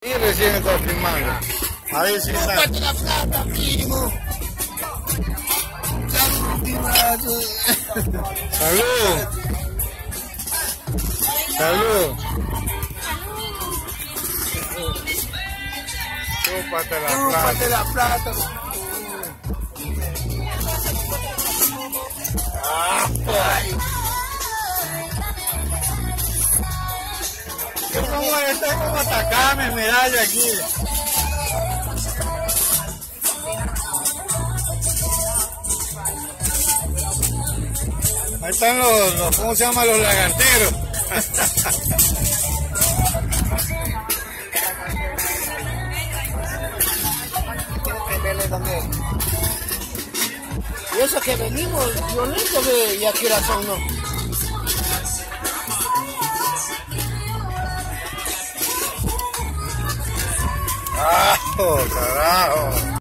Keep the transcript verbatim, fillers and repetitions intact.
Y recién está filmando. A ver si está. ¡Cómprate la plata, primo! Salud. Salud. Chúpate la plata. ¡Cómprate la plata! Ay. Es como, esto es como atacarme, medalla aquí. Ahí están los, los, ¿cómo se llaman? Los lagarteros. Y eso que venimos violentos y aquí la son, ¿no? ¡Ah, carajo!